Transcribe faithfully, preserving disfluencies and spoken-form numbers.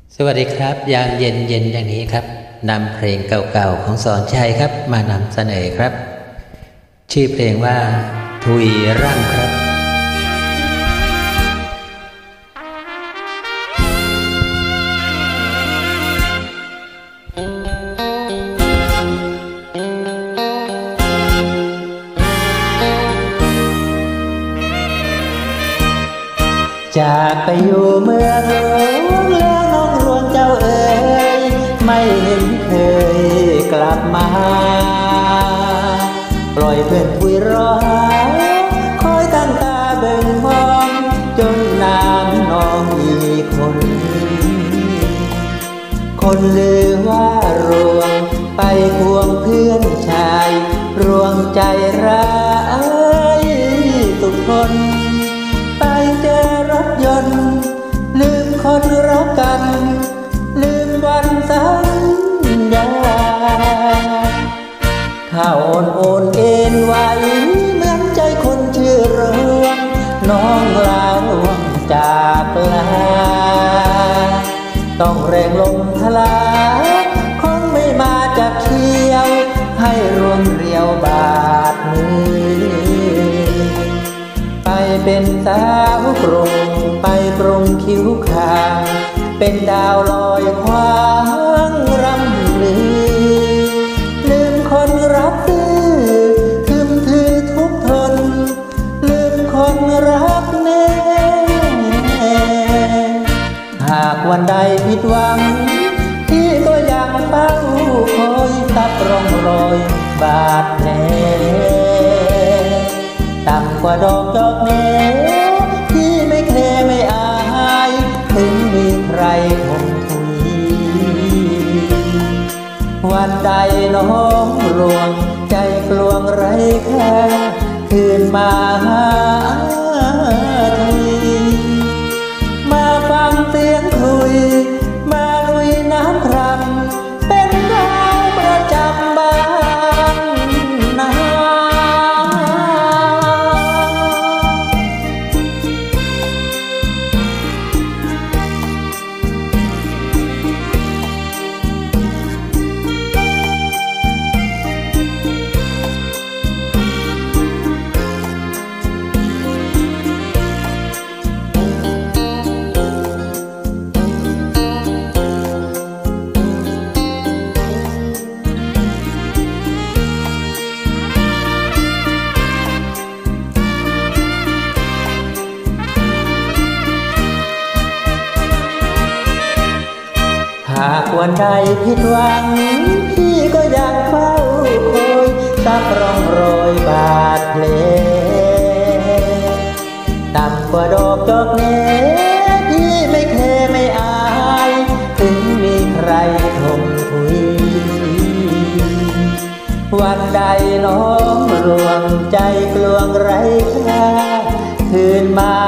สวัสดีครับยามเย็นเย็นอย่างนี้ครับนำเพลงเก่าๆของสอนชัยครับมานำเสนอครับชื่อเพลงว่าทุยร่ำครับจากไปอยู่เมืองหลวงแล้วน้องรวนเจ้าเอ๋ยไม่เห็นเคยกลับมาปล่อยเพื่อนคุยรอคอยตั้งตาเบิ่งมองจนน้ำนองอีกคนคนลือว่ารวงไปควงเพื่อนชายรวงใจร้ายทุกคนไปเจอรถยนต์ลืมคนรักกันลืมวันสัญญาถ้าโอนโอนเอ็นไว้เหมือนใจคนชื่อรวงน้องลาลวงจากลาต้องแรงลมทลาคงไม่มาจากเที่ยวให้รวงเรียวบาดมือไปเป็นสาวกรุงไปปรุงคิ้วคางเป็นดาวลอยคว้างรำลือลืมคนรักตื้อทึมทือทุกทนลืมคนรักแน่หากวันใดผิดหวังพี่ก็ยังเฝ้าคอยซับร่องรอยบาดแผลต่ำกว่าดอกจอกเนที่ไม่เคยไม่อายถึงมีใครคงคุยวันใดน้องรวงใจกลวงไร้ค่าคืนมาหาทุยมาฟังเสียงคุยมาลุยน้ำครำเป็นดาวประจำบ้านนาหากวันใดผิดหวังพี่ก็ยังเฝ้าคอยซับร่องรอยบาดแผลต่ำกว่าดอกจอกเนพี่ไม่เคยไม่อายถึงมีใครทนคุยวันใดน้องรวงใจกลวงไร้ค่าคืนมา